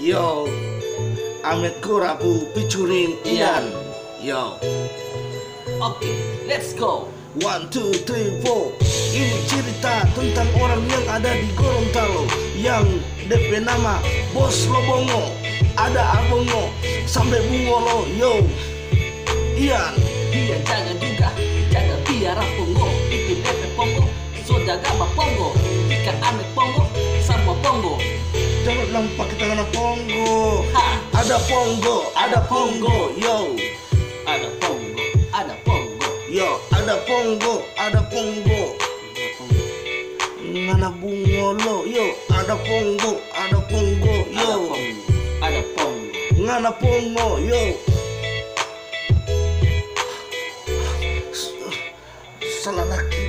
Yo, Ahmed Korapu featuring Ian. Yo, Oke, let's go. 1, 2, 3, 4. Ini cerita tentang orang yang ada di Gorontalo, yang DP nama Bos Lobongo. Ada Abongo sampai Bungolo. Yo, Ian. Dia jangan juga, jaga biara pongo. Itu DP pongo, so jaga ma pongo. Jika Ahmed pongo, sama pongo. Jangan nampak kita kena Pongo. Ha. Ada Pongo, ada Pongo. Yo, Ada pongo, ada pongo. yo, ada Pongo, ada Pongo. Ngana Bungolo. Yo, ada Pongo, ada Pongo. Ada Yo, pongo, ada pongo. ngana Pongo. Yo, salah laki